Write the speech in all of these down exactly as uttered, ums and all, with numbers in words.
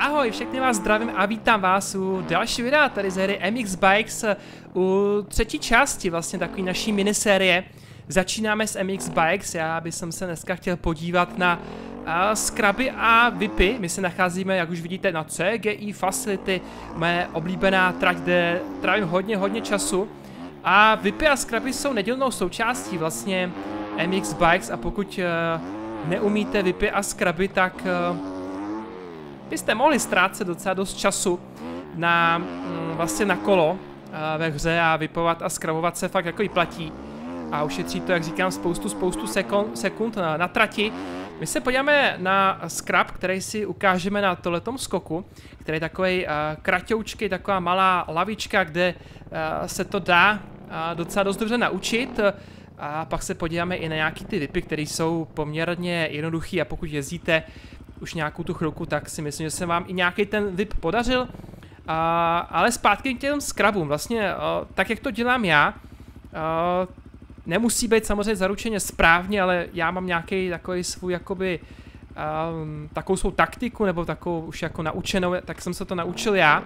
Ahoj, všechny vás zdravím a vítám vás u další videa tady z hry M X Bikes u třetí části vlastně takové naší minisérie. Začínáme s M X Bikes, já bych se dneska chtěl podívat na uh, scruby a vipy. My se nacházíme, jak už vidíte, na C G I Facility, moje oblíbená trať, kde trávím hodně, hodně času. A vipy a scruby jsou nedílnou součástí vlastně M X Bikes a pokud uh, neumíte vipy a scruby, tak uh, byste mohli ztrácet docela dost času na, mm, vlastně na kolo uh, ve hře a vypovat a scrubovat se fakt jako vyplatí. A ušetří to, jak říkám, spoustu, spoustu sekund, sekund na, na trati. My se podíváme na scrub, který si ukážeme na tohletom skoku, který je takový uh, kratoučký, taková malá lavička, kde uh, se to dá uh, docela dost dobře naučit. A pak se podíváme i na nějaký ty vipy, které jsou poměrně jednoduchý a pokud jezdíte už nějakou tu chvilku, tak si myslím, že se vám i nějaký ten vip podařil. Uh, ale zpátky k těm scrubům. Vlastně uh, tak, jak to dělám já, uh, nemusí být samozřejmě zaručeně správně, ale já mám nějaký takový svůj jakoby um, takovou svou taktiku, nebo takovou už jako naučenou, tak jsem se to naučil já.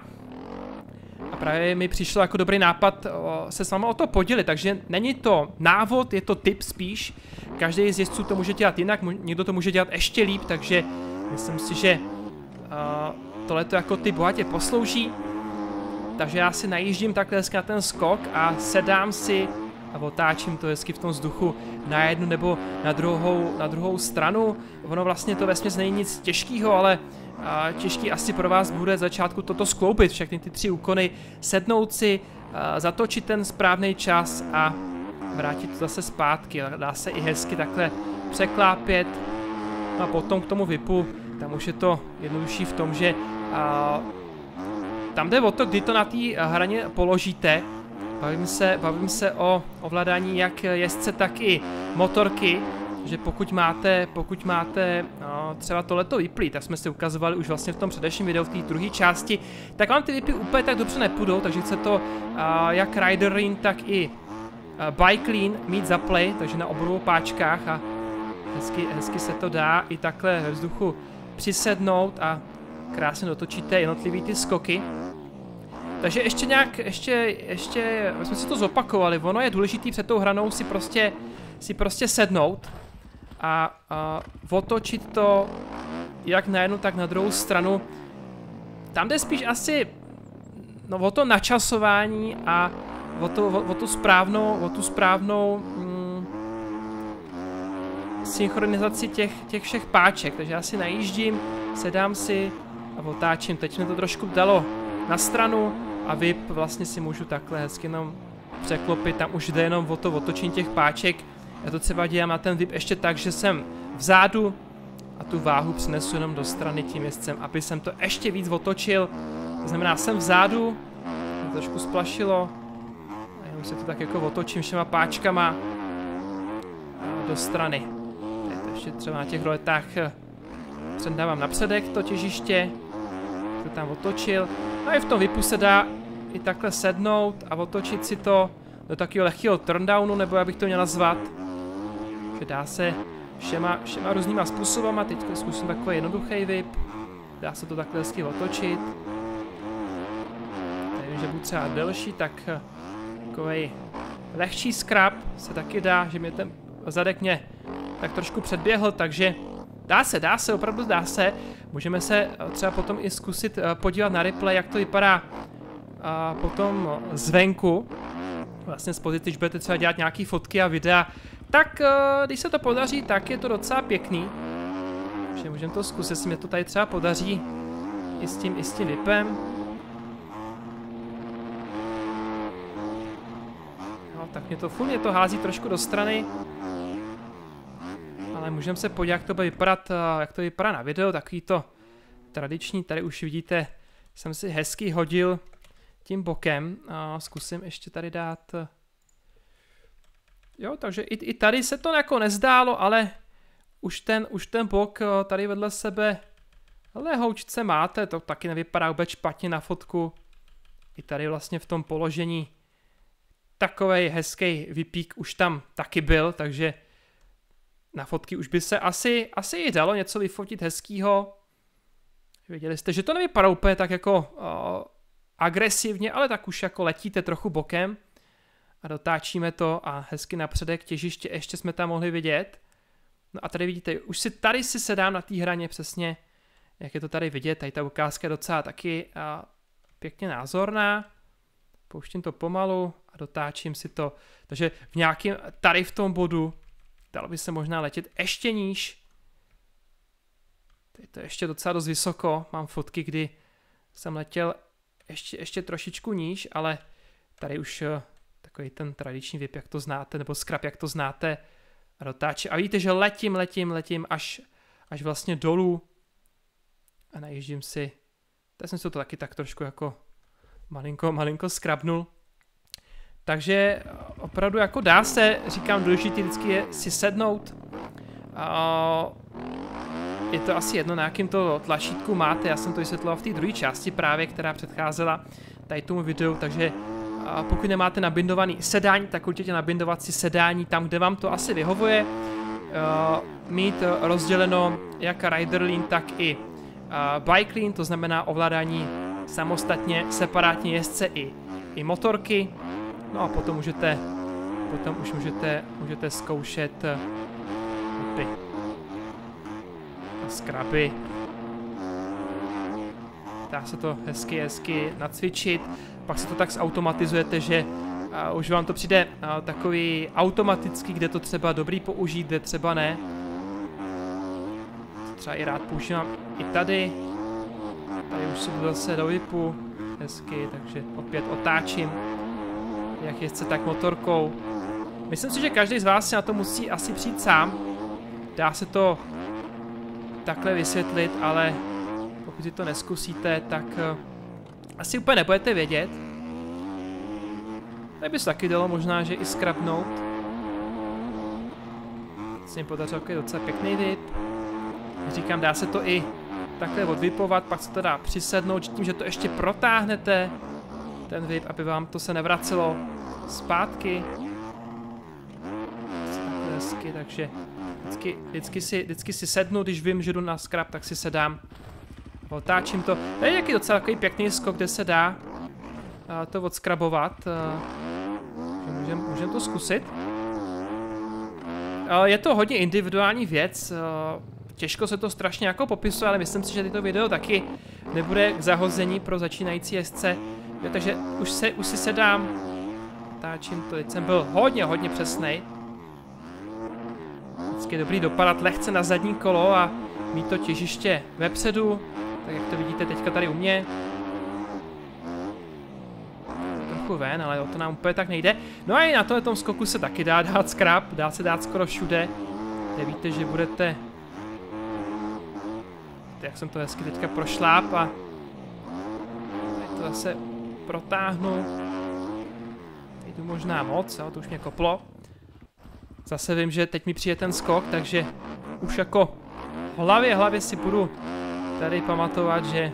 A právě mi přišlo jako dobrý nápad o, se s vámi o to podělit, takže není to návod, je to tip spíš. Každý z jezdců to může dělat jinak, někdo to může dělat ještě líp, takže myslím si, že uh, tohle to jako tip bohatě poslouží. Takže já si najíždím takhle na ten skok a sedám si a otáčím to hezky v tom vzduchu na jednu nebo na druhou, na druhou stranu. Ono vlastně to vesměs není nic těžkého, ale a, těžký asi pro vás bude začátku toto skloubit, všechny ty tři úkony, sednout si, a, zatočit ten správný čas a vrátit to zase zpátky. Dá se i hezky takhle překlápět a potom k tomu vipu, tam už je to jednodušší v tom, že a, tam jde o to, kdy to na té hraně položíte. Bavím se, bavím se o ovládání jak jezdce, tak i motorky, že pokud máte, pokud máte no, třeba tohleto vyplý, tak jsme si ukazovali už vlastně v tom předešlém videu v té druhé části, tak vám ty vyply úplně tak dobře nepůjdou, takže chce to uh, jak rider lean, tak i uh, bike lean mít za play, takže na obou páčkách a hezky, hezky se to dá i takhle ve vzduchu přisednout a krásně dotočíte jednotlivý ty skoky. Takže ještě nějak, ještě, ještě, jsme si to zopakovali, ono je důležitý před tou hranou si prostě, si prostě sednout a, a otočit to jak na jednu, tak na druhou stranu. Tam jde spíš asi no, o to načasování a o, to, o, o tu správnou, o tu správnou mm, synchronizaci těch, těch všech páček. Takže já si najíždím, sedám si a otáčím. Teď mi to trošku dalo na stranu. A vip vlastně si můžu takhle hezky jenom překlopit, tam už jde jenom o to otočení těch páček. Já to třeba dělám na ten vip ještě tak, že jsem vzadu a tu váhu přinesu jenom do strany tím jezdcem, aby jsem to ještě víc otočil. To znamená, jsem vzadu, to trošku splašilo a jenom si to tak jako otočím všema páčkama do strany. Teď to ještě třeba na těch roletách předávám na předek to těžiště, to tam otočil. No i v tom vipu se dá i takhle sednout a otočit si to do takového lehkého turndownu, nebo jak bych to měl nazvat. Že dá se všema, všema různýma způsobama, teď zkusím takový jednoduchý vip. Dá se to takhle hezky otočit. Nevím, že budu třeba delší, tak takový lehčí scrub se taky dá, že mě ten zadek mě tak trošku předběhl, takže dá se, dá se, opravdu dá se. Můžeme se třeba potom i zkusit podívat na replay, jak to vypadá a potom zvenku. Vlastně z pozice, když budete třeba dělat nějaké fotky a videa, tak když se to podaří, tak je to docela pěkný. Takže můžeme to zkusit, jestli mě to tady třeba podaří i s tím, i s tím vipem. No, tak mě to furt, mě to hází trošku do strany. Ale můžeme se podívat, jak to bude vypadat, jak to vypadá na videu, takový to tradiční, tady už vidíte, jsem si hezky hodil tím bokem a zkusím ještě tady dát, jo, takže i, i tady se to jako nezdálo, ale už ten, už ten bok tady vedle sebe lehoučce máte, to taky nevypadá vůbec špatně na fotku, i tady vlastně v tom položení takovej hezký vypík už tam taky byl, takže na fotky už by se asi, asi i dalo něco vyfotit hezkýho. Viděli jste, že to nevypadá úplně tak jako uh, agresivně, ale tak už jako letíte trochu bokem a dotáčíme to a hezky napředek těžiště ještě jsme tam mohli vidět. No a tady vidíte, už si tady si sedám na té hraně přesně, jak je to tady vidět, tady ta ukázka je docela taky uh, pěkně názorná. Pouštím to pomalu a dotáčím si to. Takže v nějakém, tady v tom bodu, dalo by se možná letět ještě níž. Tady to je ještě docela dost vysoko. Mám fotky, kdy jsem letěl ještě, ještě trošičku níž, ale tady už uh, takový ten tradiční whip, jak to znáte, nebo scrap, jak to znáte, a dotáčí. A vidíte, že letím, letím, letím až, až vlastně dolů a najíždím si. Tady jsem si to taky tak trošku jako malinko, malinko skrabnul. Takže opravdu jako dá se, říkám, důležitý vždycky je si sednout. Je to asi jedno, na jakým to tlačítku máte. Já jsem to vysvětloval v té druhé části právě, která předcházela tady tomu videu, takže pokud nemáte nabindovaný sedání, tak určitě nabindovat si sedání tam, kde vám to asi vyhovuje. Mít rozděleno jak rider lean, tak i bike lean, to znamená ovládání samostatně, separátně jezdce i, i motorky. No a potom můžete, potom už můžete, můžete zkoušet ty skraby. Dá se to hezky, hezky nacvičit. Pak se to tak zautomatizujete, že uh, už vám to přijde uh, takový automatický, kde to třeba dobrý použít, kde třeba ne. Třeba i rád používám i tady. Tady už si jdu zase do whipu. Hezky, takže opět otáčím. Jak jezdce, tak motorkou. Myslím si, že každý z vás si na to musí asi přijít sám. Dá se to takhle vysvětlit, ale pokud si to neskusíte, tak uh, asi úplně nebudete vědět. Tak by se taky dalo možná, že i skrapnout. Se mi podařil takový docela pěkný whip. Říkám, dá se to i takhle odvypovat, pak se to dá přisednout, tím, že to ještě protáhnete, ten whip, aby vám to se nevracelo zpátky. Takhle hezky, takže vždycky, vždycky, si, vždycky si sednu, když vím, že jdu na scrap, tak si sedám. Otáčím to. Tady je nějaký docela takový pěkný skok, kde se dá uh, to odskrabovat. Uh, Můžeme můžem to zkusit. Uh, je to hodně individuální věc. Uh, těžko se to strašně jako popisuje, ale myslím si, že tyto video taky nebude k zahození pro začínající jezdce. Jo, takže už, se, už si sedám. Otáčím to. Teď jsem byl hodně, hodně přesnej. Vždycky je dobrý dopadat lehce na zadní kolo a mít to těžiště vepředu. Tak jak to vidíte teďka tady u mě. Trochu ven, ale o to nám úplně tak nejde. No a i na tomhle skoku se taky dá dát scrap, dá se dát skoro všude. Kde víte, že budete... Jak jsem to hezky teďka prošláp a... Tady to zase protáhnu. Teď jdu možná moc, jo, to už mě koplo. Zase vím, že teď mi přijde ten skok, takže už jako hlavě, hlavě si budu tady pamatovat, že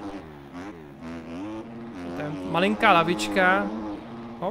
to je malinká lavička. Hop.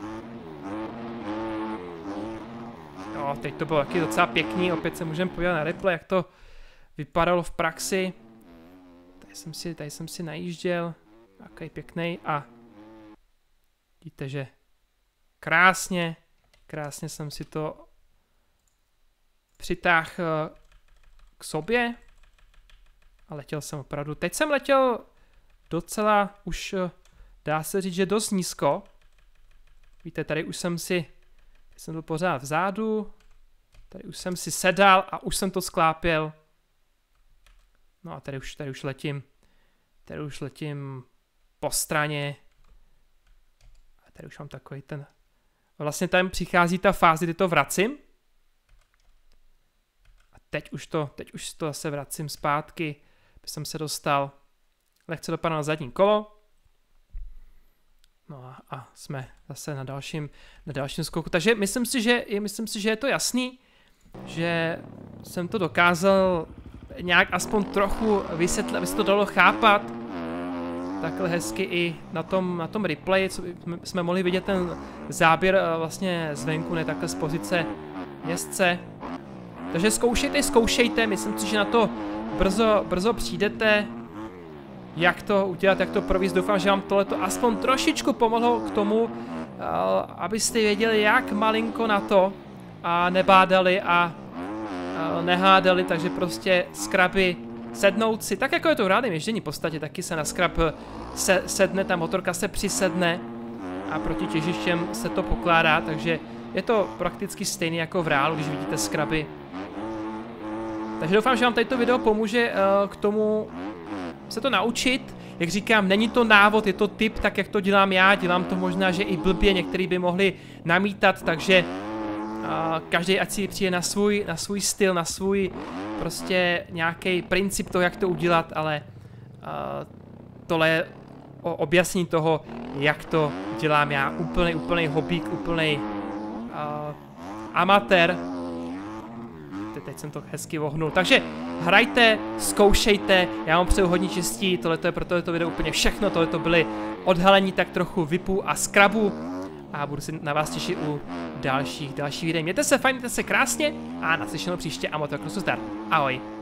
Jo, teď to bylo taky docela pěkný, opět se můžeme podívat na replay, jak to vypadalo v praxi. Tady jsem si, tady jsem si najížděl, takový pěkný a vidíte, že krásně, krásně jsem si to přitáhl k sobě a letěl jsem opravdu. Teď jsem letěl docela už, dá se říct, že dost nízko. Víte, tady už jsem si, tady jsem byl pořád vzadu, tady už jsem si sedal a už jsem to sklápěl. No a tady už, tady už letím, tady už letím po straně. A tady už mám takový ten, vlastně tam přichází ta fáze, kdy to vracím. Teď už to, teď už to zase vracím zpátky, aby jsem se dostal lehce dopadl na zadní kolo. No a, a jsme zase na dalším, na dalším skoku. Takže myslím si, že, myslím si, že je to jasný, že jsem to dokázal nějak aspoň trochu vysvětlit, aby se to dalo chápat. Takhle hezky i na tom, na tom replay, co jsme mohli vidět ten záběr vlastně zvenku, ne takhle z pozice jezdce. Takže zkoušejte, zkoušejte, myslím si, že na to brzo, brzo přijdete. jak to udělat, jak to provést. Doufám, že vám tohleto aspoň trošičku pomohlo k tomu, uh, abyste věděli, jak malinko na to a nebádali a uh, nehádali, takže prostě skraby sednout si, tak jako je to v reálném ježdění v podstatě, taky se na skrab se, sedne, ta motorka se přisedne a proti těžištěm se to pokládá, takže je to prakticky stejný jako v reálu, když vidíte skraby. Takže doufám, že vám tady to video pomůže uh, k tomu se to naučit. Jak říkám, není to návod, je to tip, tak jak to dělám já, dělám to možná, že i blbě, některý by mohli namítat, takže uh, každý ať si přijde na svůj, na svůj styl, na svůj prostě nějaký princip toho, jak to udělat, ale uh, tohle je o objasnění toho, jak to dělám já. Úplný, úplný hobík, úplný uh, amatér. Teď jsem to hezky vohnul. Takže hrajte, zkoušejte, já vám přeju hodně štěstí, tohle je pro tohleto video úplně všechno, tohle to byly odhalení tak trochu vipů a skrabů a budu se na vás těšit u dalších, dalších videí. Mějte se fajn, mějte se krásně a naslyšenou příště a Motocrossu zdar. Ahoj.